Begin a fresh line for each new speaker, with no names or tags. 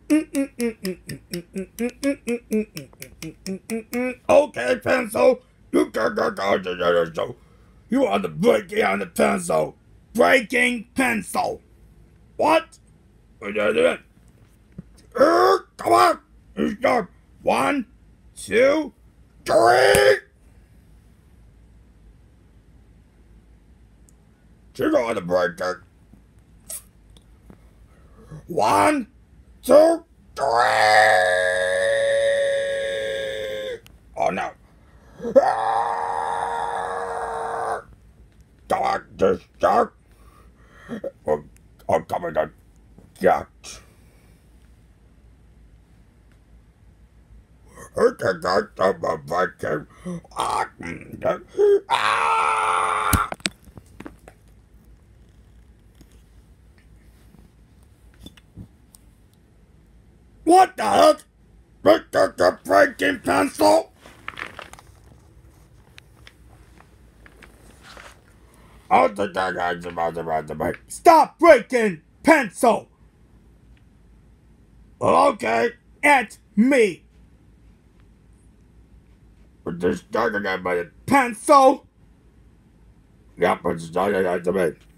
Okay, pencil. You go. You are the breaking on the pencil. Breaking pencil. What? Come on. Start. 1, 2, 3. You go on the breaking. 1, 2, 3. Oh no. Come on, this shark. I'm coming to get. What the heck? The breaking pencil? Oh, stop breaking pencil! Okay, it's me. Just talking about pencil. Yep, it's talking to me.